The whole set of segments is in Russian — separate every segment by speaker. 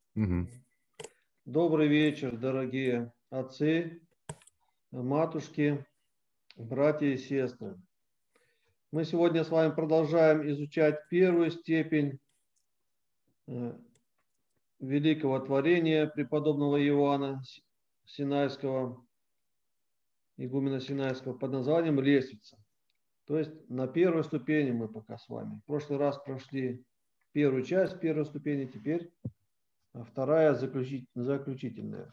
Speaker 1: Угу.
Speaker 2: Добрый вечер, дорогие отцы, матушки, братья и сестры. Мы сегодня с вами продолжаем изучать первую степень великого творения преподобного Иоанна Синайского, игумена Синайского, под названием «Лестница». То есть на первой ступени мы пока с вами. В прошлый раз прошли первую часть первой ступени, теперь вторая заключительная.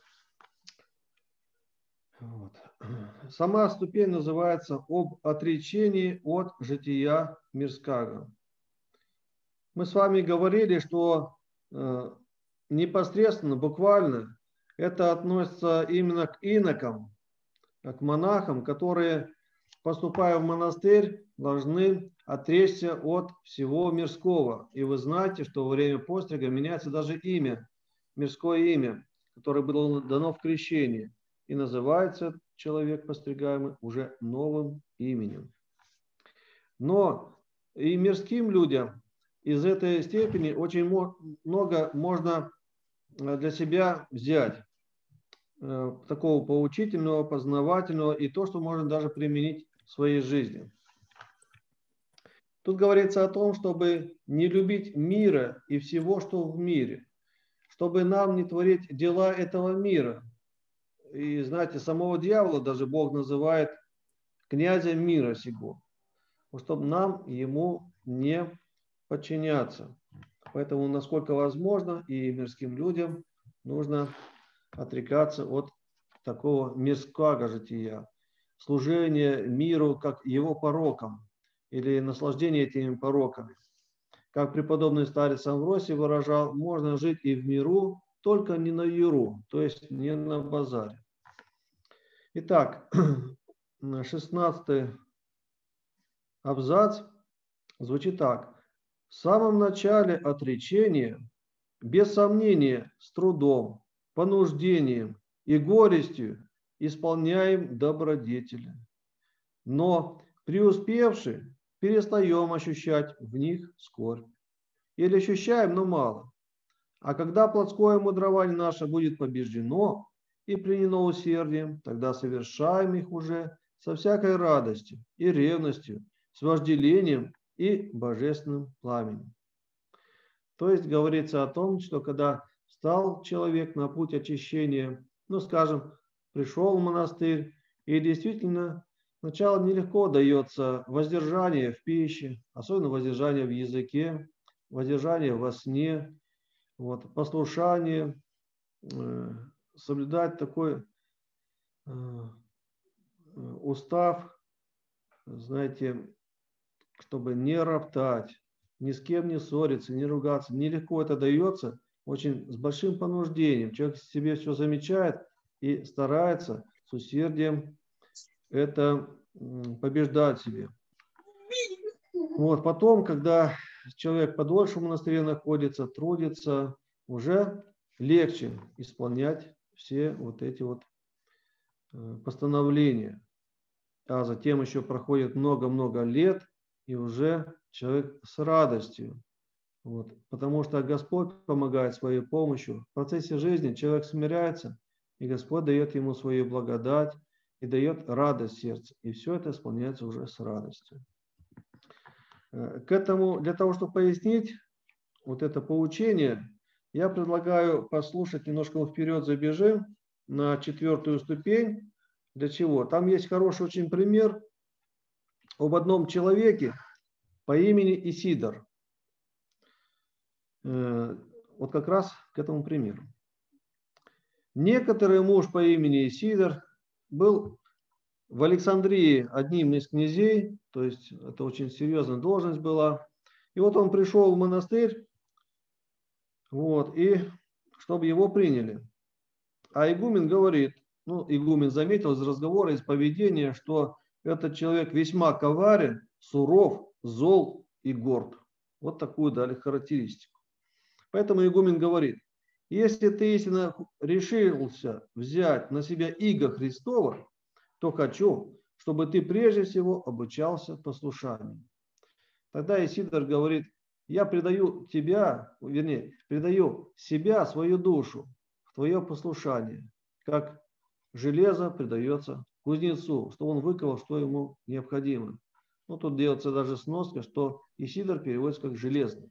Speaker 2: Вот. Сама ступень называется «Об отречении от жития мирского». Мы с вами говорили, что непосредственно, буквально, это относится именно к инокам, к монахам, которые, поступая в монастырь, должны отречься от всего мирского. И вы знаете, что во время пострига меняется даже имя, мирское имя, которое было дано в крещении. И называется человек постригаемый уже новым именем. Но и мирским людям из этой степени очень много можно для себя взять. Такого поучительного, познавательного и то, что можно даже применить в своей жизни. Тут говорится о том, чтобы не любить мира и всего, что в мире, чтобы нам не творить дела этого мира. И знаете, самого дьявола даже Бог называет князем мира сего, чтобы нам ему не подчиняться. Поэтому, насколько возможно, и мирским людям нужно отрекаться от такого мирского жития, служения миру как его порокам или наслаждение этими пороками. Как преподобный старец Амвросий выражал, можно жить и в миру, только не на юру, то есть не на базаре. Итак, 16-й абзац звучит так. В самом начале отречения, без сомнения, с трудом, понуждением и горестью исполняем добродетели. Но преуспевши, перестаем ощущать в них скорбь. Или ощущаем, но мало. А когда плотское мудрование наше будет побеждено и пленено усердием, тогда совершаем их уже со всякой радостью и ревностью, с вожделением и божественным пламенем. То есть говорится о том, что когда стал человек на путь очищения, скажем, пришел в монастырь, и действительно сначала нелегко дается воздержание в пище, особенно воздержание в языке, воздержание во сне, послушание, соблюдать такой устав, знаете, чтобы не роптать, ни с кем не ссориться, не ругаться. Нелегко это дается, очень с большим понуждением. Человек себе все замечает и старается с усердием это побеждать себе. Потом, когда человек подольше в монастыре находится, трудится, уже легче исполнять все эти постановления. А затем еще проходит много-много лет, и уже человек с радостью. Потому что Господь помогает своей помощью. В процессе жизни человек смиряется, и Господь дает ему свою благодать и дает радость сердцу. И все это исполняется уже с радостью. К этому, для того, чтобы пояснить это поучение, я предлагаю послушать, немножко вперед забежим на 4-ю ступень. Для чего? Там есть хороший очень пример об одном человеке по имени Исидор. Как раз к этому примеру. Некоторый муж по имени Исидор был в Александрии одним из князей, то есть это очень серьезная должность была. И он пришел в монастырь, и чтобы его приняли. А игумен говорит, игумен заметил из разговора, из поведения, что этот человек весьма коварен, суров, зол и горд. Вот такую дали характеристику. Поэтому игумен говорит, если ты истинно решился взять на себя иго Христова, то хочу, чтобы ты прежде всего обучался послушанию. Тогда Исидор говорит, Я предаю тебя, вернее, предаю себя, свою душу в твое послушание, как железо предается кузнецу, что он выковал, что ему необходимо. Ну, тут делается даже сноска, что Исидор переводится как железный.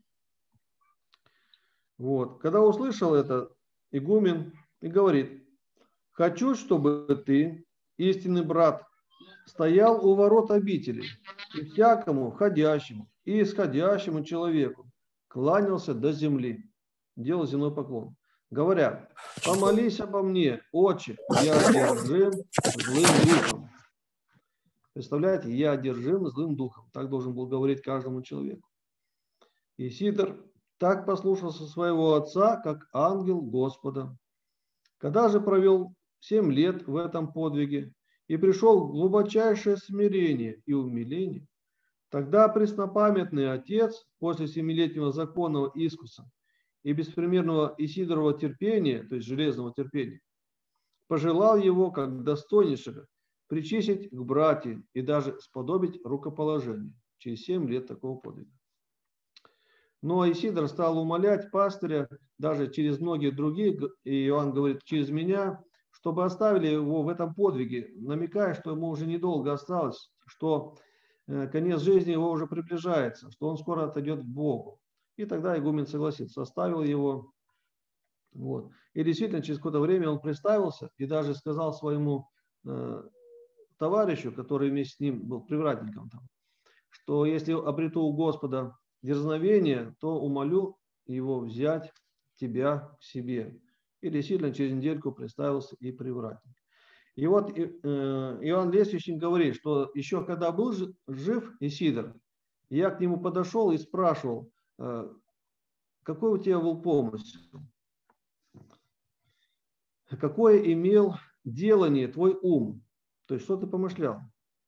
Speaker 2: Вот. Когда услышал это, игумен и говорит: хочу, чтобы ты, истинный брат, стоял у ворот обители, и всякому входящему и исходящему человеку кланялся до земли, делал земной поклон, говоря: помолись обо мне, Отче, я одержим злым духом. Представляете, я одержим злым духом. Так должен был говорить каждому человеку. Исидор так послушался своего отца, как ангел Господа. Когда же провел 7 лет в этом подвиге и пришел в глубочайшее смирение и умиление, тогда преснопамятный отец после 7-летнего законного искуса и беспримерного Исидорова терпения, то есть железного терпения, пожелал его, как достойнейшего, причислить к братьям и даже сподобить рукоположение через 7 лет такого подвига. Но Исидор стал умолять пастыря даже через многие другие, и Иоанн говорит, через меня, чтобы оставили его в этом подвиге, намекая, что ему уже недолго осталось, что конец жизни его уже приближается, что он скоро отойдет к Богу. И тогда игумен согласился, оставил его. Вот. И действительно, через какое-то время он представился и даже сказал своему товарищу, который вместе с ним был привратником, что если обрету у Господа дерзновение, то умолю его взять тебя к себе. И действительно через недельку представился и привратник. И вот Иоанн Лествичник говорит, что еще когда был жив Исидор, я к нему подошел и спрашивал, какой у тебя был помысел, какое имел делание твой ум, то есть что ты помышлял.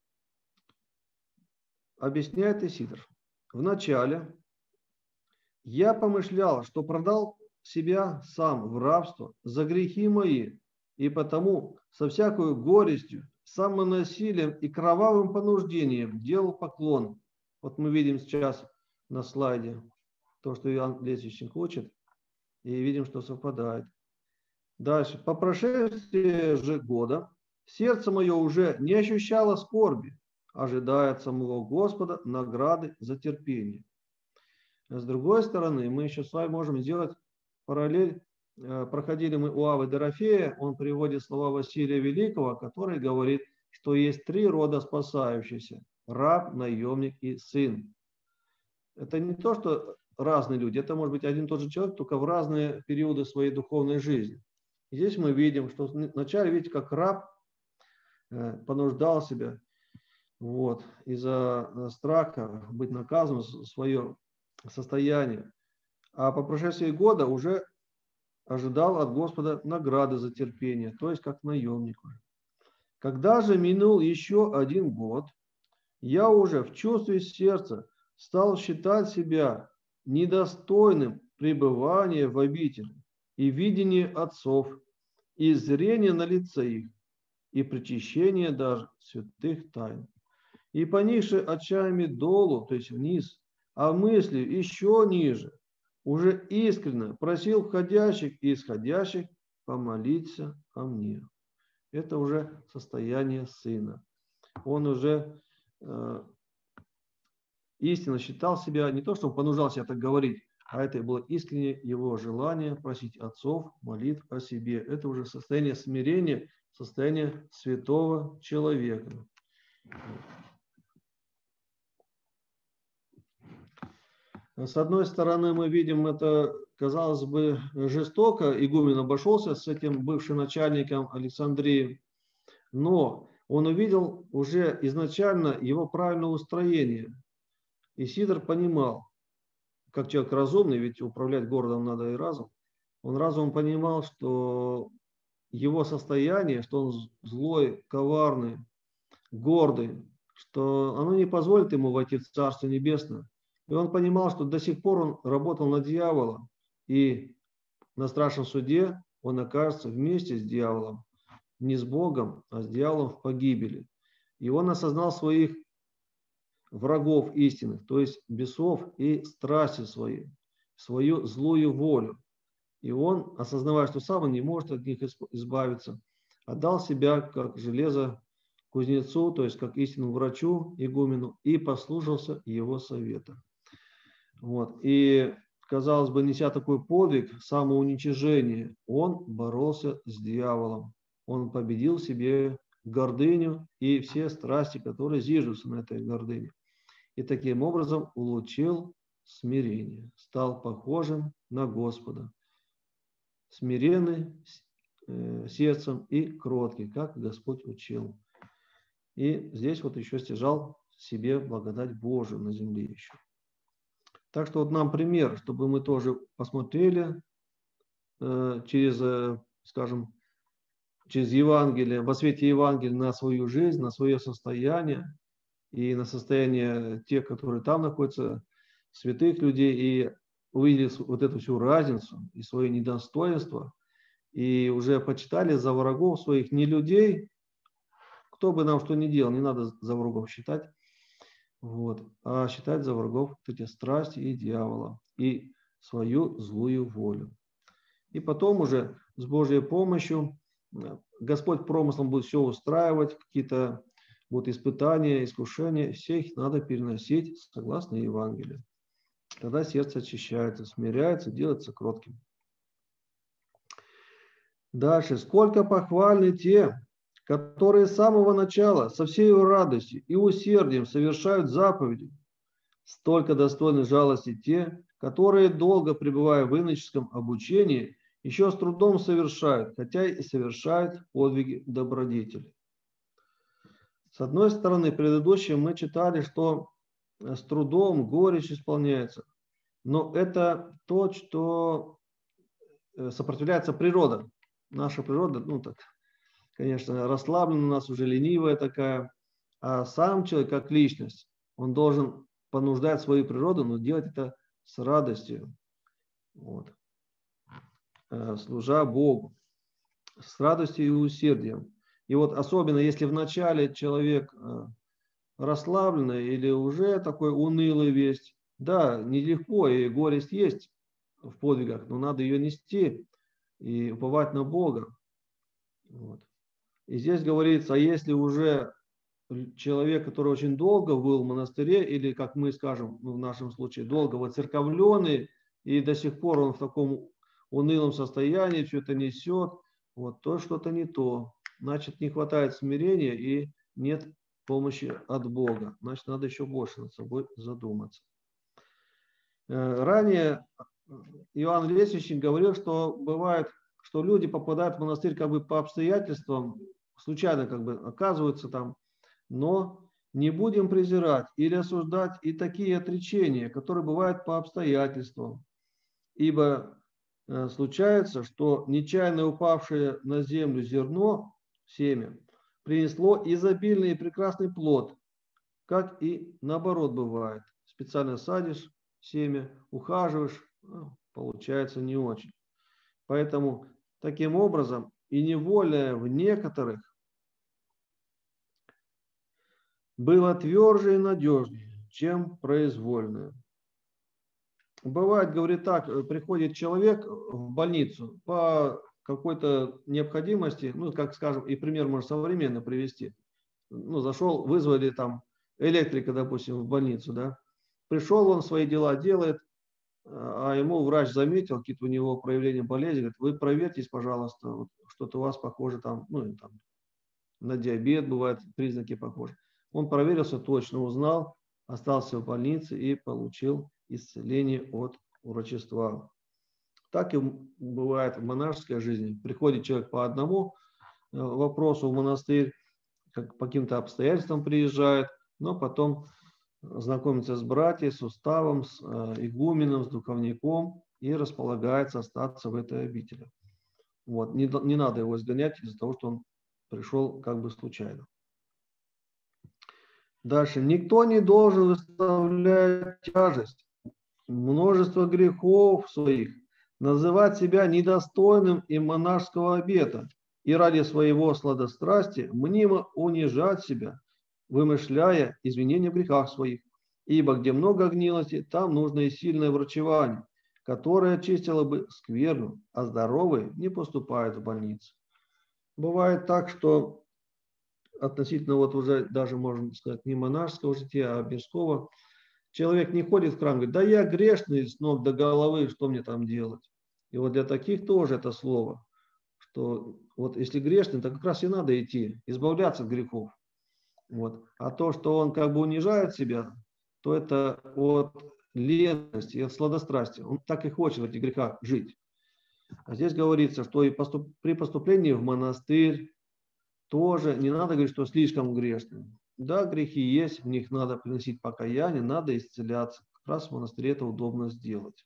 Speaker 2: Объясняет Исидор. Вначале я помышлял, что продал себя сам в рабство за грехи мои, и потому со всякой горестью, самонасилием и кровавым понуждением делал поклон. Вот мы видим сейчас на слайде то, что Иоанн Лествичник учит, и видим, что совпадает. Дальше. По прошествии же года сердце мое уже не ощущало скорби, ожидая от самого Господа награды за терпение. С другой стороны, мы еще с вами можем сделать параллель. Проходили мы у Авы Дорофея, он приводит слова Василия Великого, который говорит, что есть 3 рода спасающихся: раб, наемник и сын. Это не то, что разные люди, это может быть один и тот же человек, только в разные периоды своей духовной жизни. И здесь мы видим, что вначале, видите, как раб понуждал себя вот, из-за страха быть наказанным за свое состояние, а по прошествии года уже ожидал от Господа награды за терпение, то есть как наемник. Когда же минул еще 1 год, я уже в чувстве сердца стал считать себя недостойным пребывания в обители и видения отцов, и зрения на лице их, и причащения даже святых тайн. И пониже очами долу, то есть вниз, а мысли еще ниже, уже искренне просил входящих и исходящих помолиться о мне. Это уже состояние сына. Он уже истинно считал себя, не то, что он понуждал себя так говорить, а это было искреннее его желание просить отцов молитв о себе. Это уже состояние смирения, состояние святого человека. С одной стороны, мы видим, это, казалось бы, жестоко. Игумен обошелся с этим бывшим начальником Александрии, но он увидел уже изначально его правильное устроение. Исидор понимал, как человек разумный, ведь управлять городом надо и разум, он разумом понимал, что его состояние, что он злой, коварный, гордый, что оно не позволит ему войти в Царство Небесное. И он понимал, что до сих пор он работал на дьявола, и на страшном суде он окажется вместе с дьяволом, не с Богом, а с дьяволом в погибели. И он осознал своих врагов истинных, то есть бесов и страсти свои, свою злую волю. И он, осознавая, что сам он не может от них избавиться, отдал себя как железо кузнецу, то есть как истинному врачу, игумену, и послушался его совета. Вот. И, казалось бы, неся такой подвиг, самоуничижение, он боролся с дьяволом. Он победил в себе гордыню и все страсти, которые зиждутся на этой гордыне. И таким образом улучшил смирение, стал похожим на Господа, смиренный сердцем и кроткий, как Господь учил. И здесь вот еще стяжал себе благодать Божию на земле еще. Так что вот нам пример, чтобы мы тоже посмотрели через, скажем, через Евангелие, во свете Евангелия на свою жизнь, на свое состояние и на состояние тех, которые там находятся, святых людей, и увидели вот эту всю разницу и свое недостоинство, и уже почитали за врагов своих не людей, кто бы нам что ни делал, не надо за врагов считать, вот, а считать за врагов эти страсти и дьявола, и свою злую волю. И потом уже с Божьей помощью Господь промыслом будет все устраивать, какие-то будут испытания, искушения, все их надо переносить согласно Евангелию. Тогда сердце очищается, смиряется, делается кротким. Дальше. Сколько похвальны те, которые с самого начала, со всей радостью и усердием совершают заповеди. Столько достойны жалости те, которые, долго пребывая в иноческом обучении, еще с трудом совершают, хотя и совершают подвиги добродетели. С одной стороны, предыдущее мы читали, что с трудом горечь исполняется, но это то, что сопротивляется природа. Наша природа, ну так, конечно, расслаблена у нас, уже ленивая такая, а сам человек как личность, он должен понуждать свою природу, но делать это с радостью, вот, служа Богу, с радостью и усердием. И вот особенно если вначале человек расслабленный или уже такой унылый весь, да, нелегко, и горесть есть в подвигах, но надо ее нести и уповать на Бога. Вот. И здесь говорится, а если уже человек, который очень долго был в монастыре, или, как мы скажем, в нашем случае, долго воцерковленный, и до сих пор он в таком унылом состоянии, что-то несет, вот, то что-то не то. Значит, не хватает смирения и нет помощи от Бога. Значит, надо еще больше над собой задуматься. Ранее Иоанн Лествичник говорил, что бывает, что люди попадают в монастырь как бы по обстоятельствам, случайно как бы оказываются там, но не будем презирать или осуждать и такие отречения, которые бывают по обстоятельствам, ибо случается, что нечаянно упавшее на землю зерно, семя, принесло изобильный и прекрасный плод, как и наоборот бывает. Специально садишь семя, ухаживаешь, получается не очень. Поэтому таким образом и невольное в некоторых было тверже и надежнее, чем произвольное. Бывает, говорит так, приходит человек в больницу по какой-то необходимости, ну, как скажем, и пример можно современно привести. Ну, зашел, вызвали там электрика, допустим, в больницу, да. Пришел он, свои дела делает, а ему врач заметил какие-то у него проявления болезни, говорит, вы проверьтесь, пожалуйста, вот, что-то у вас похоже там, ну, там, на диабет бывают признаки похожи. Он проверился, точно узнал, остался в больнице и получил исцеление от врачества. Так и бывает в монашеской жизни. Приходит человек по одному вопросу в монастырь, как по каким-то обстоятельствам приезжает, но потом знакомится с братьями, с уставом, с игуменом, с духовником и располагается остаться в этой обители. Вот. Не надо его изгонять из-за того, что он пришел как бы случайно. Дальше. Никто не должен выставлять тяжесть, множество грехов своих, называть себя недостойным и монашеского обета и ради своего сладострастия мнимо унижать себя, вымышляя извинения в грехах своих. Ибо где много гнилости, там нужно и сильное врачевание, которое очистило бы скверну, а здоровые не поступают в больницу. Бывает так, что относительно вот уже даже, можно сказать, не монашеского жития, а мирского, человек не ходит в храм, говорит, да я грешный с ног до головы, что мне там делать? И вот для таких тоже это слово, что вот если грешный, то как раз и надо идти, избавляться от грехов. Вот. А то, что он как бы унижает себя, то это от лености, от сладострастия. Он так и хочет в этих грехах жить. А здесь говорится, что и при поступлении в монастырь тоже не надо говорить, что слишком грешный. Да, грехи есть, в них надо приносить покаяние, надо исцеляться. Как раз в монастыре это удобно сделать.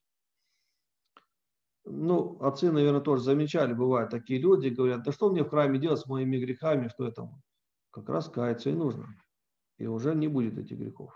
Speaker 2: Ну, отцы, наверное, тоже замечали, бывают такие люди, говорят, да что мне в храме делать с моими грехами, что это как раз каяться и нужно. И уже не будет этих грехов.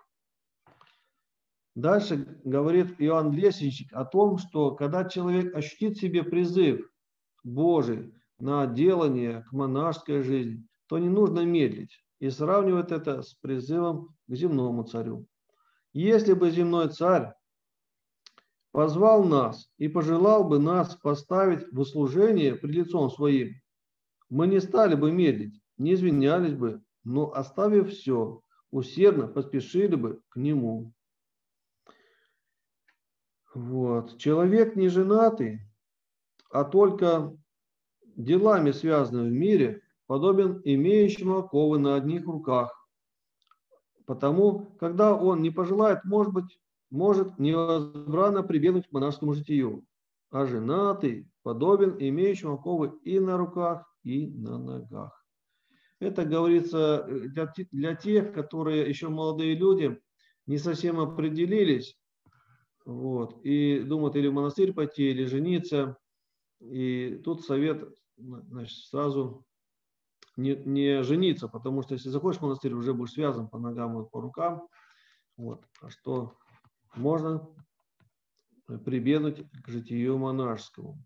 Speaker 2: Дальше говорит Иоанн Лесвичник о том, что когда человек ощутит в себе призыв Божий на делание к монашеской жизни, то не нужно медлить и сравнивать это с призывом к земному царю. Если бы земной царь позвал нас и пожелал бы нас поставить в услужение пред лицом своим, мы не стали бы медлить, не извинялись бы, но, оставив все, усердно поспешили бы к нему. Вот. Человек не женатый, а только делами связанный в мире, подобен имеющему оковы на одних руках. Потому, когда он не пожелает, может невозбранно прибегнуть к монашескому житию. А женатый подобен имеющему оковы и на руках, и на ногах. Это говорится для тех, которые еще молодые люди, не совсем определились, вот, и думают или в монастырь пойти, или жениться. И тут совет, значит, сразу не жениться, потому что если заходишь в монастырь, уже будешь связан по ногам и по рукам. Вот. А что можно прибегнуть к житию монашескому.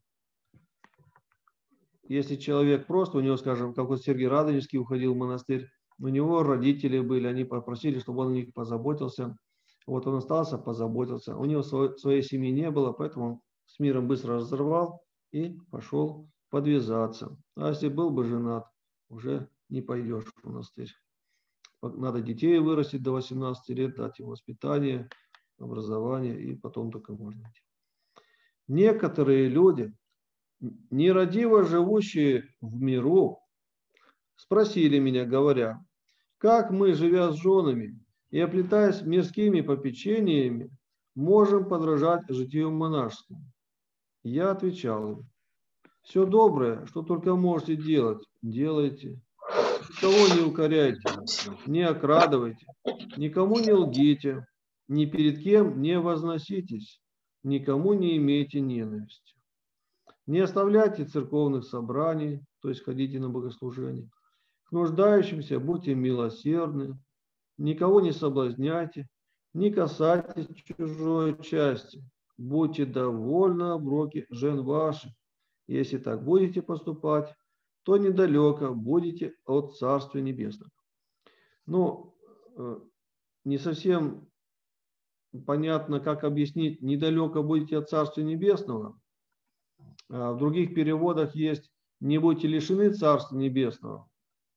Speaker 2: Если человек просто, у него, скажем, как вот Сергий Радонежский уходил в монастырь, у него родители были, они попросили, чтобы он о них позаботился. Вот он остался, позаботился. У него своей семьи не было, поэтому он с миром быстро разорвал и пошел подвязаться. А если был бы женат, уже не пойдешь в монастырь. Надо детей вырастить до 18 лет, дать им воспитание, образование, и потом только можно идти. Некоторые люди, нерадиво живущие в миру, спросили меня, говоря, как мы, живя с женами и оплетаясь мирскими попечениями, можем подражать житию монашескому? Я отвечал им, все доброе, что только можете делать, делайте. Никого не укоряйте, не окрадывайте, никому не лгите, ни перед кем не возноситесь, никому не имейте ненависти. Не оставляйте церковных собраний, то есть ходите на богослужение. К нуждающимся будьте милосердны, никого не соблазняйте, не касайтесь чужой части, будьте довольны оброки жен ваших. Если так будете поступать, то недалеко будете от Царствия Небесного. Ну, не совсем понятно, как объяснить, недалеко будете от Царствия Небесного. В других переводах есть «не будьте лишены Царства Небесного».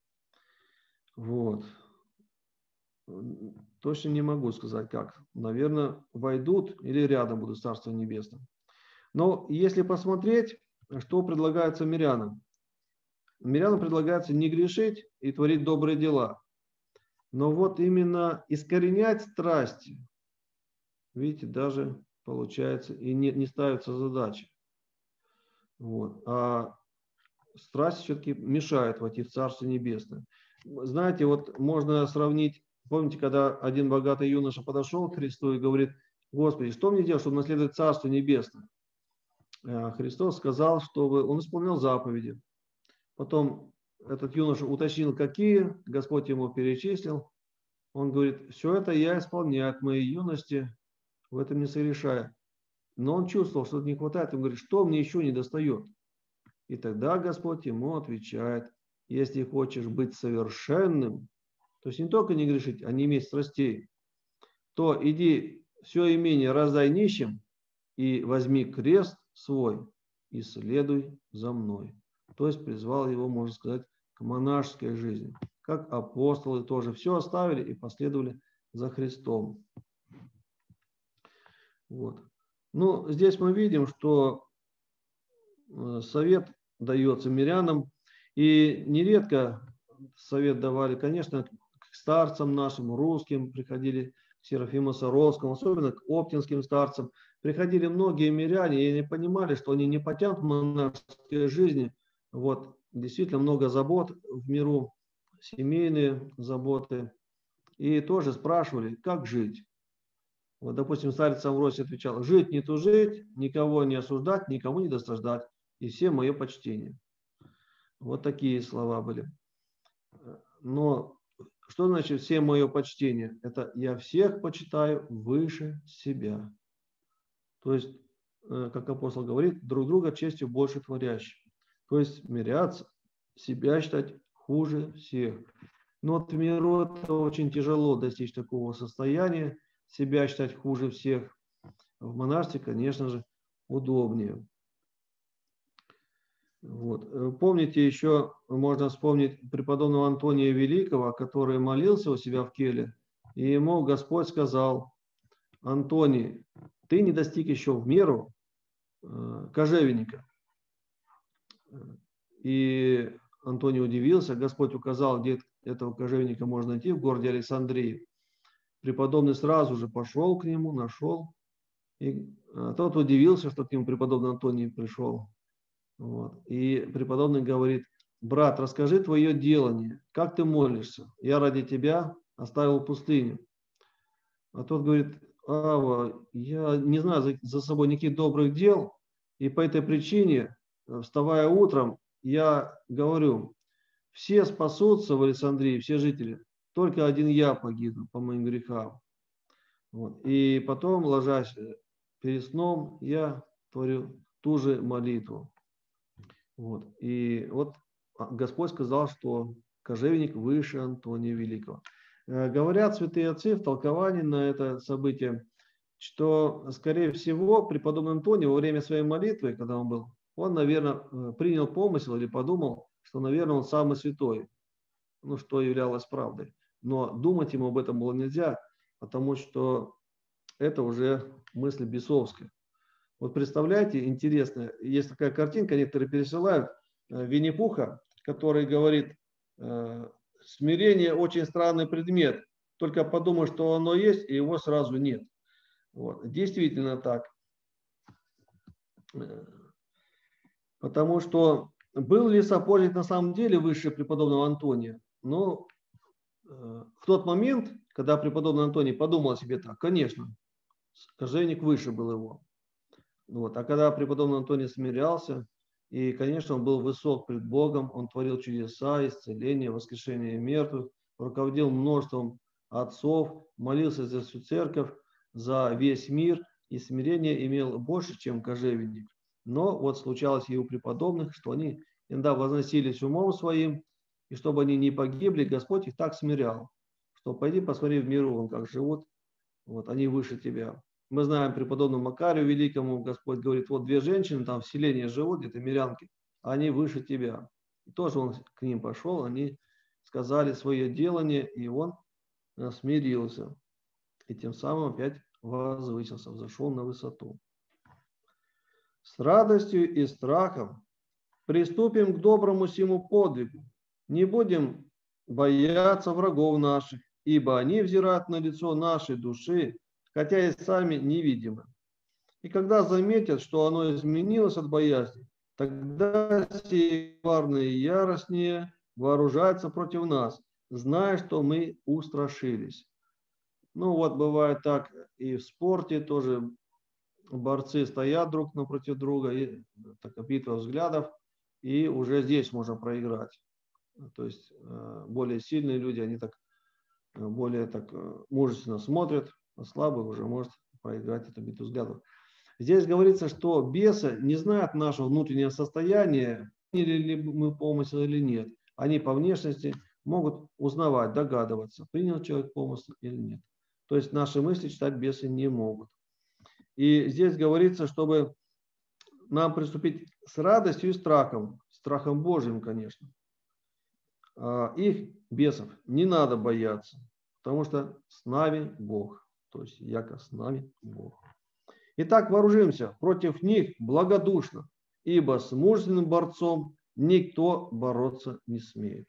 Speaker 2: Вот. Точно не могу сказать, как. Наверное, войдут или рядом будут Царство Небесное. Но если посмотреть, что предлагается мирянам. Мирянам предлагается не грешить и творить добрые дела. Но вот именно искоренять страсти, видите, даже получается и не ставится задача. Вот. А страсть все-таки мешает войти в Царство Небесное. Знаете, вот можно сравнить, помните, когда один богатый юноша подошел к Христу и говорит, Господи, что мне делать, чтобы наследовать Царство Небесное? Христос сказал, чтобы он исполнял заповеди. Потом этот юноша уточнил, какие, Господь ему перечислил. Он говорит, все это я исполняю от моей юности, в этом не согрешая. Но он чувствовал, что не хватает, он говорит, что мне еще не достает? И тогда Господь ему отвечает, если хочешь быть совершенным, то есть не только не грешить, а не иметь страстей, то иди все имение раздай нищим и возьми крест свой и следуй за мной. То есть призвал его, можно сказать, к монашеской жизни. Как апостолы тоже все оставили и последовали за Христом. Вот. Ну, здесь мы видим, что совет дается мирянам, и нередко совет давали, конечно, к старцам нашим, русским, приходили к Серафиму Саровскому, особенно к оптинским старцам, приходили многие миряне, и они понимали, что они не потянут в монашеской жизни. Вот, действительно много забот в миру, семейные заботы, и тоже спрашивали, как жить. Вот, допустим, старец Амвросий отвечал: жить не тужить, никого не осуждать, никому не досаждать, и всем мое почтение. Вот такие слова были. Но что значит всем мое почтение? Это я всех почитаю выше себя. То есть, как апостол говорит, друг друга честью больше творящих. То есть смиряться, себя считать хуже всех. Но вот в миру это очень тяжело достичь такого состояния, себя считать хуже всех. В монашестве, конечно же, удобнее. Вот. Помните, еще можно вспомнить преподобного Антония Великого, который молился у себя в келе, и ему Господь сказал: Антоний, ты не достиг еще в меру кожевенника. И Антоний удивился, Господь указал, где этого кожевенника можно найти, в городе Александрии. Преподобный сразу же пошел к нему, нашел, и тот удивился, что к нему преподобный Антоний пришел. Вот. И преподобный говорит: брат, расскажи твое делание, как ты молишься? Я ради тебя оставил пустыню. А тот говорит: Ава, я не знаю за собой никаких добрых дел, и по этой причине, вставая утром, я говорю: все спасутся в Александрии, все жители, только один я погибну по моим грехам. Вот. И потом, ложась перед сном, я творю ту же молитву. Вот. И вот Господь сказал, что кожевенник выше Антония Великого. Говорят святые отцы в толковании на это событие, что, скорее всего, преподобный Антоний во время своей молитвы, когда он был, он, наверное, принял помысел или подумал, что, наверное, он самый святой, ну, что являлось правдой. Но думать ему об этом было нельзя, потому что это уже мысль бесовская. Вот представляете, интересно, есть такая картинка, некоторые пересылают, Винни-Пуха, который говорит: смирение очень странный предмет, только подумай, что оно есть, и его сразу нет. Вот. Действительно так. Потому что был ли сапожник на самом деле выше преподобного Антония? Ну, в тот момент, когда преподобный Антоний подумал о себе так, конечно, кожевник выше был его. Вот. А когда преподобный Антоний смирялся, и, конечно, он был высок пред Богом, он творил чудеса, исцеления, воскрешения мертвых, руководил множеством отцов, молился за всю церковь, за весь мир, и смирение имел больше, чем кожевенник. Но вот случалось и у преподобных, что они иногда возносились умом своим, и чтобы они не погибли, Господь их так смирял, что пойди посмотри в миру, вон как живут, вот они выше тебя. Мы знаем преподобному Макарию Великому, Господь говорит: вот две женщины там в селении живут, где-то мирянки, они выше тебя. И тоже он к ним пошел, они сказали свое делание, и он смирился. И тем самым опять возвысился, взошел на высоту. С радостью и страхом приступим к доброму сему подвигу. Не будем бояться врагов наших, ибо они взирают на лицо нашей души, хотя и сами невидимы. И когда заметят, что оно изменилось от боязни, тогда сие коварные и яростнее вооружаются против нас, зная, что мы устрашились. Ну вот бывает так и в спорте тоже. Борцы стоят друг напротив друга, и такая битва взглядов, и уже здесь можно проиграть. То есть более сильные люди, они так более так мужественно смотрят, а слабый уже может проиграть эту битву взглядов. Здесь говорится, что бесы не знают нашего внутреннего состояния, приняли ли мы помысел или нет. Они по внешности могут узнавать, догадываться, принял человек помысл или нет. То есть наши мысли читать бесы не могут. И здесь говорится, чтобы нам приступить с радостью и страхом Божьим, конечно. Их, бесов, не надо бояться, потому что с нами Бог. То есть, яко с нами Бог. Итак, вооружимся против них благодушно, ибо с мужественным борцом никто бороться не смеет.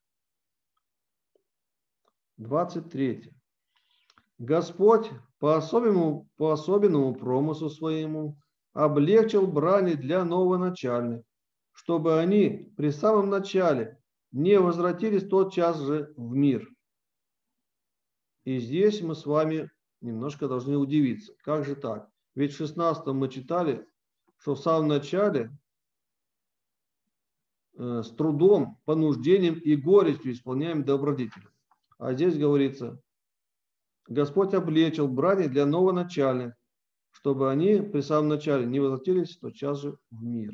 Speaker 2: 23. Господь по особенному промыслу своему облегчил брани для новоначальных, чтобы они при самом начале не возвратились тотчас же в мир. И здесь мы с вами немножко должны удивиться. Как же так? Ведь в 16 мы читали, что в самом начале с трудом, понуждением и горестью исполняем добродетели. А здесь говорится, Господь облегчил брани для новоначальных, чтобы они при самом начале не возвратились тотчас же в мир.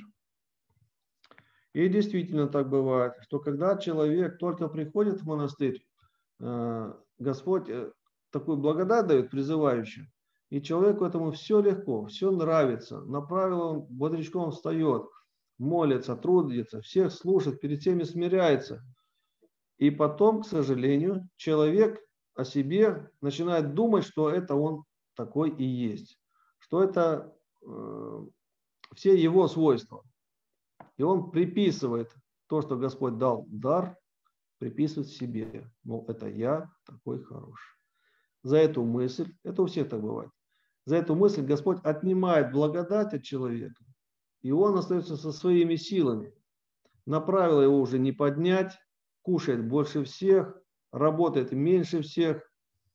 Speaker 2: И действительно так бывает, что когда человек только приходит в монастырь, Господь такую благодать дает призывающую, и человеку этому все легко, все нравится. На правило он бодрячком встает, молится, трудится, всех слушает, перед всеми смиряется. И потом, к сожалению, человек о себе начинает думать, что это он такой и есть, что это все его свойства. И он приписывает то, что Господь дал дар, приписывает себе. Мол, это я такой хороший. За эту мысль, это у всех так бывает, за эту мысль Господь отнимает благодать от человека, и он остается со своими силами. На правило его уже не поднять, кушает больше всех, работает меньше всех,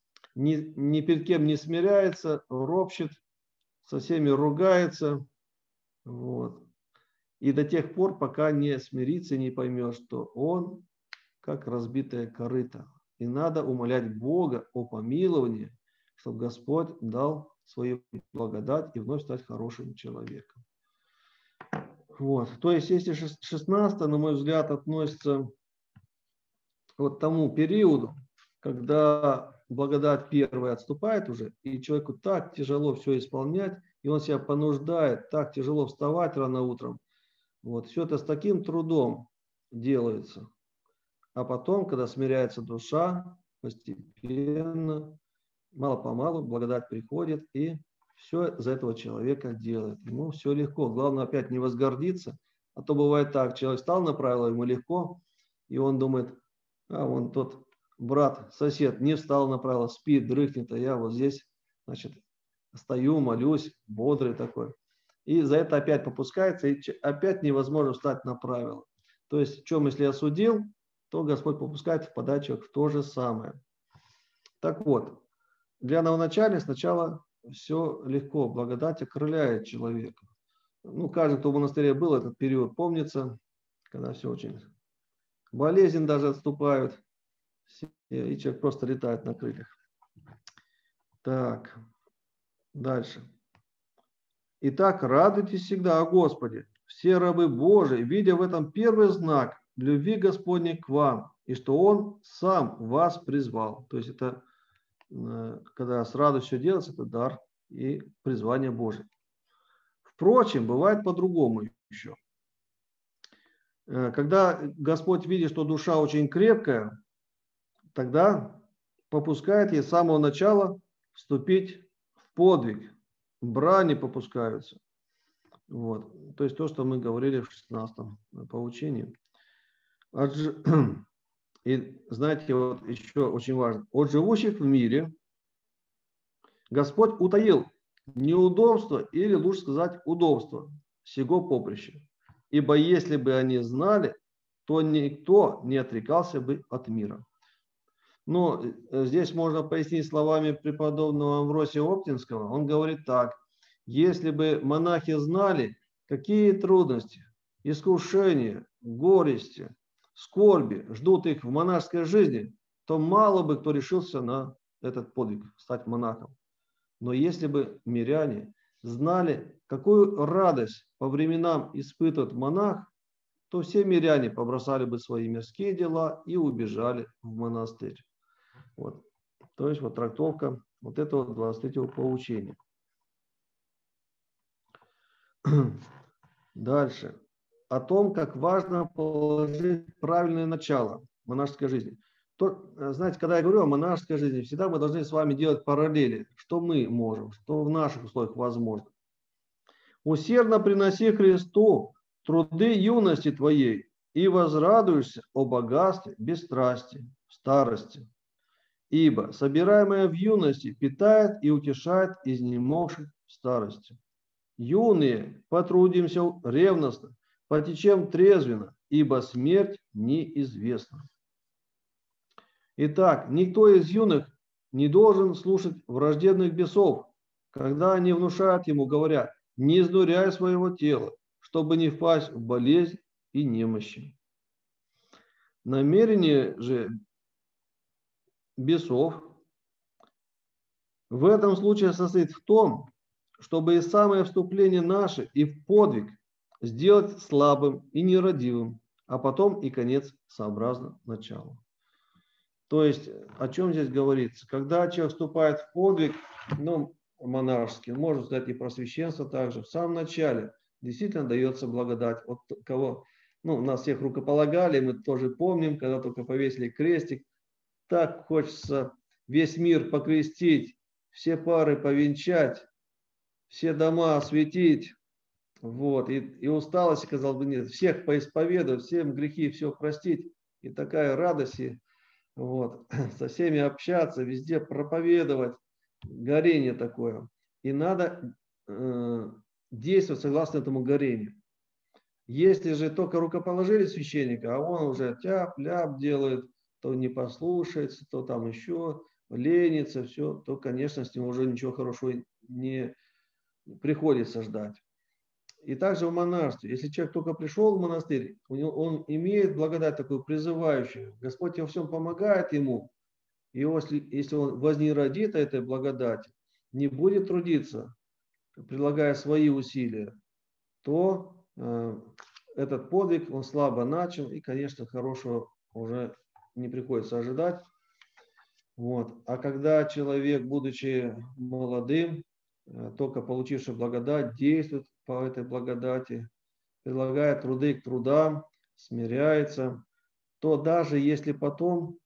Speaker 2: ни перед кем не смиряется, ропщет, со всеми ругается. Вот. И до тех пор, пока не смирится и не поймет, что он как разбитая корыто. И надо умолять Бога о помиловании, чтобы Господь дал свою благодать и вновь стать хорошим человеком. Вот. То есть, если 16, на мой взгляд, относится вот к тому периоду, когда благодать первая отступает уже, и человеку так тяжело все исполнять, и он себя понуждает, так тяжело вставать рано утром. Вот. Все это с таким трудом делается. А потом, когда смиряется душа, постепенно, мало-помалу благодать приходит, и все за этого человека делает. Ему все легко. Главное опять не возгордиться. А то бывает так, человек стал на правила, ему легко, и он думает, вон тот брат, сосед не встал на правила, спит, дрыхнет, а я вот здесь, значит, стою, молюсь, бодрый такой. И за это опять попускается, и опять невозможно встать на правила. То есть, в чем, если осудил, то Господь попускает впадать человек в то же самое. Так вот, для новоначальных сначала все легко, благодать окрыляет человека. Ну, каждый, кто в монастыре был, этот период помнится, когда все очень болезнь даже отступают, и человек просто летает на крыльях. Так, дальше. Итак, радуйтесь всегда о Господе, все рабы Божии, видя в этом первый знак любви Господней к вам, и что Он сам вас призвал. То есть это, когда с радостью делается, это дар и призвание Божие. Впрочем, бывает по-другому еще. Когда Господь видит, что душа очень крепкая, тогда попускает ей с самого начала вступить в подвиг. Брани попускаются. Вот. То есть то, что мы говорили в 16-м поучении. И знаете, вот еще очень важно. От живущих в мире Господь утаил неудобство, или лучше сказать удобство сего поприща. Ибо если бы они знали, то никто не отрекался бы от мира. Но здесь можно пояснить словами преподобного Амвросия Оптинского. Он говорит так. Если бы монахи знали, какие трудности, искушения, горести, скорби ждут их в монашеской жизни, то мало бы кто решился на этот подвиг, стать монахом. Но если бы миряне знали, какую радость по временам испытывает монах, то все миряне побросали бы свои мирские дела и убежали в монастырь. Вот. То есть вот трактовка вот этого 23-го поучения. Дальше. О том, как важно положить правильное начало монашеской жизни. Знаете, когда я говорю о монашеской жизни, всегда мы должны с вами делать параллели, что мы можем, что в наших условиях возможно. Усердно приноси Христу труды юности твоей и возрадуешься о богатстве бесстрастия в старости. Ибо собираемое в юности питает и утешает изнемогших в старости. Юные, потрудимся ревностно, потечем трезвенно, ибо смерть неизвестна. Итак, никто из юных не должен слушать враждебных бесов, когда они внушают ему, говоря: не изнуряй своего тела, чтобы не впасть в болезнь и немощи. Намерение же бесов в этом случае состоит в том, чтобы и самое вступление наше и в подвиг сделать слабым и нерадивым, а потом и конец сообразно началу. То есть, о чем здесь говорится? Когда человек вступает в подвиг, монашеский, можно сказать и про священство также, в самом начале действительно дается благодать. Вот кого, нас всех рукополагали, мы тоже помним, когда только повесили крестик, так хочется весь мир покрестить, все пары повенчать, все дома осветить, вот, и усталости, казалось бы, нет, всех поисповедовать, всем грехи, все простить, и такая радость, вот, со всеми общаться, везде проповедовать, горение такое, и надо действовать согласно этому горению. Если же только рукоположили священника, а он уже тяп-ляп делает, то не послушается, то там еще ленится, все, то, конечно, с него уже ничего хорошего не приходится ждать. И также в монашестве. Если человек только пришел в монастырь, он имеет благодать такую призывающую. Господь во всем помогает ему. И если он возненавидит этой благодати, не будет трудиться, прилагая свои усилия, то этот подвиг, он слабо начал, и, конечно, хорошего уже не приходится ожидать. Вот. А когда человек, будучи молодым, только получивший благодать, действует по этой благодати, прилагает труды к трудам, смиряется, то даже если потом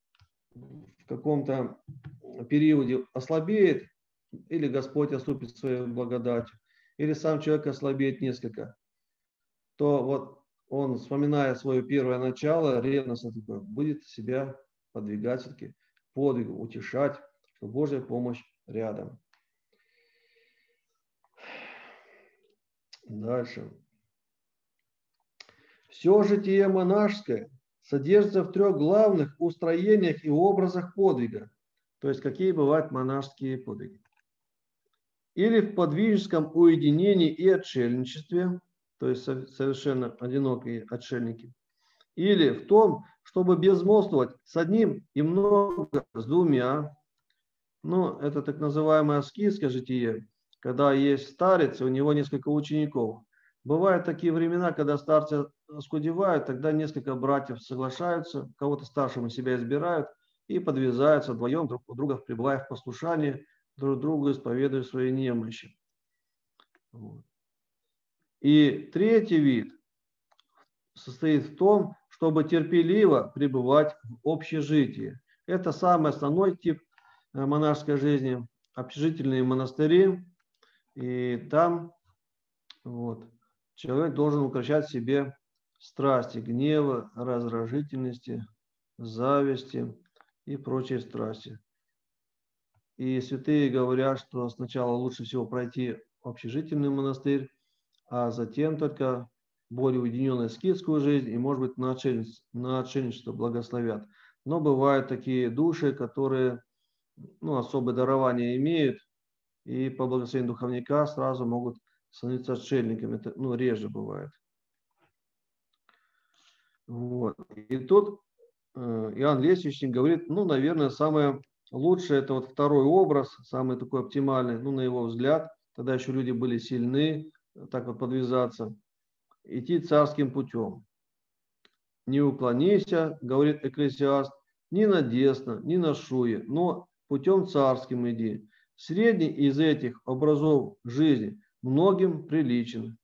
Speaker 2: в каком-то периоде ослабеет, или Господь оступит своей благодатью, или сам человек ослабеет несколько, то вот он, вспоминая свое первое начало, ревностно будет себя подвигать все-таки подвигу, утешать, что Божья помощь рядом. Дальше. Все житие монашеское содержится в трех главных устроениях и образах подвига. То есть, какие бывают монашеские подвиги. Или в подвижеском уединении и отшельничестве, то есть совершенно одинокие отшельники. Или в том, чтобы безмолвствовать с одним и много с двумя. Это так называемое аскетское житие, когда есть старец, и у него несколько учеников. Бывают такие времена, когда старцы оскудевают, тогда несколько братьев соглашаются, кого-то старшего себя избирают и подвязаются вдвоем друг у друга, пребывая в послушании, друг другу исповедуя свои немощи. И третий вид состоит в том, чтобы терпеливо пребывать в общежитии. Это самый основной тип монашеской жизни, общежительные монастыри. И там человек должен укрощать в себе страсти, гнева, раздражительности, зависти и прочие страсти. И святые говорят, что сначала лучше всего пройти общежительный монастырь, а затем только более уединенную аскетскую жизнь и, может быть, на отшельничество благословят. Но бывают такие души, которые особое дарование имеют, и по благословению духовника сразу могут становиться отшельниками. Это реже бывает. И тут Иоанн Лествичник говорит, наверное, самое лучшее это второй образ, самый такой оптимальный, на его взгляд, тогда еще люди были сильны, так подвязаться, идти царским путем. не уклонися, говорит Экклесиаст, ни на десно, ни на шуе, но путем царским иди. Средний из этих образов жизни многим приличен.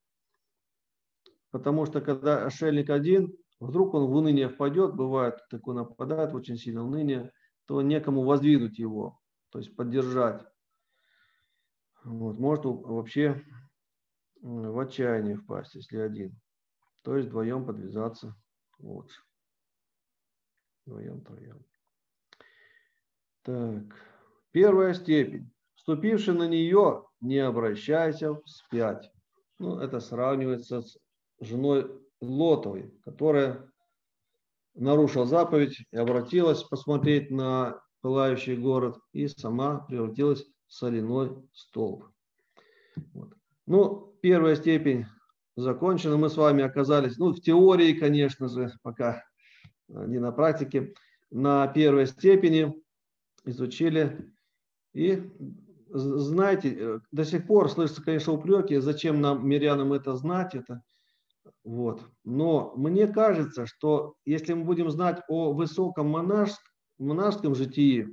Speaker 2: Потому что когда отшельник один, вдруг он в уныние впадет, бывает, такое нападает очень сильно уныние, то некому воздвигнуть его, то есть поддержать. Вот, может вообще в отчаяние впасть, если один. То есть вдвоем подвязаться лучше. Вдвоем, втроем. Так, первая степень. Вступивший на нее, не обращайся вспять. Ну, это сравнивается с женой Лотовой, которая нарушила заповедь и обратилась посмотреть на пылающий город и сама превратилась в соляной столб. Вот. Ну, первая степень закончена. Мы с вами оказались, ну, в теории, конечно же, пока не на практике, на первой степени изучили. И знаете, до сих пор слышатся, конечно, упреки, зачем нам, мирянам, это знать, это. Вот. Но мне кажется, что если мы будем знать о высоком монашеском житии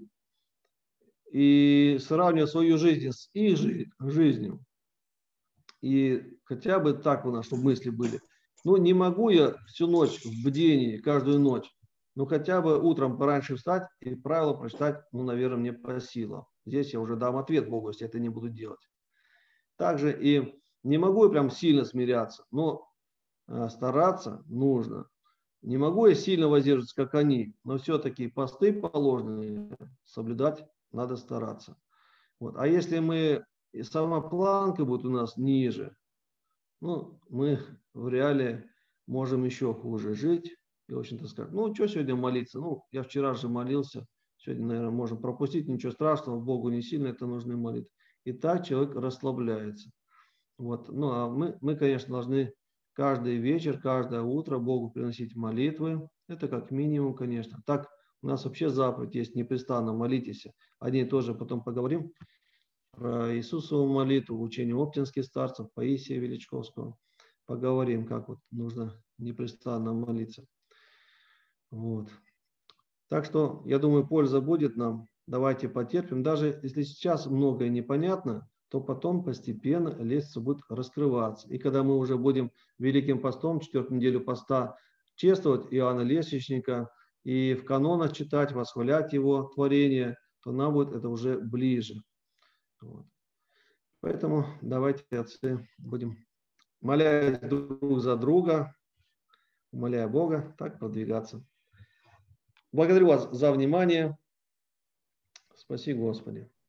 Speaker 2: и сравнивать свою жизнь с их жизнью, и хотя бы так у нас, чтобы мысли были, ну, не могу я всю ночь в бдении, каждую ночь, но хотя бы утром пораньше встать и правила прочитать, ну, наверное, мне по силам. Здесь я уже дам ответ Богу, если это не буду делать. Также и не могу я прям сильно смиряться, но стараться нужно. Не могу я сильно воздерживаться, как они, но все-таки посты положенные соблюдать надо стараться. Вот. А если мы, и сама планка будет у нас ниже, ну, мы в реале можем еще хуже жить. И, в общем-то, скажем, ну, что сегодня молиться? Ну, я вчера же молился, сегодня, наверное, можем пропустить, ничего страшного, Богу не сильно это нужны молитвы. И так человек расслабляется. Вот. Ну, а мы, конечно, должны каждый вечер, каждое утро Богу приносить молитвы. Это как минимум, конечно. Так у нас вообще заповедь есть, непрестанно молитесь. О ней тоже потом поговорим. Про Иисусову молитву, учение оптинских старцев, Паисия Величковского. Поговорим, как вот нужно непрестанно молиться. Вот. Так что, я думаю, польза будет нам. Давайте потерпим. Даже если сейчас многое непонятно, то потом постепенно лестница будет раскрываться. И когда мы уже будем Великим постом, 4-ю неделю поста, чествовать Иоанна Лестничника и в канонах читать, восхвалять его творение, то нам будет это уже ближе. Вот. Поэтому давайте, отцы, будем молясь друг за друга, умоляя Бога, так продвигаться. Благодарю вас за внимание. Спаси Господи.